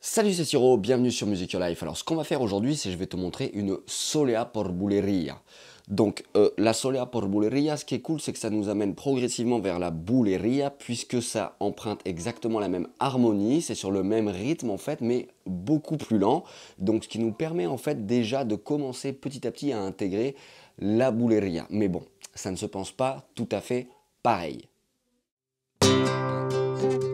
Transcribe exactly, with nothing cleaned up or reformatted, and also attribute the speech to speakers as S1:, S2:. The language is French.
S1: Salut, c'est Siro, bienvenue sur Music Your Life. Alors ce qu'on va faire aujourd'hui, c'est que je vais te montrer une solea por bulería. Donc euh, la solea por bulería, ce qui est cool, c'est que ça nous amène progressivement vers la bulería, puisque ça emprunte exactement la même harmonie, c'est sur le même rythme en fait, mais beaucoup plus lent. Donc ce qui nous permet en fait déjà de commencer petit à petit à intégrer la bulería. Mais bon, ça ne se pense pas tout à fait pareil.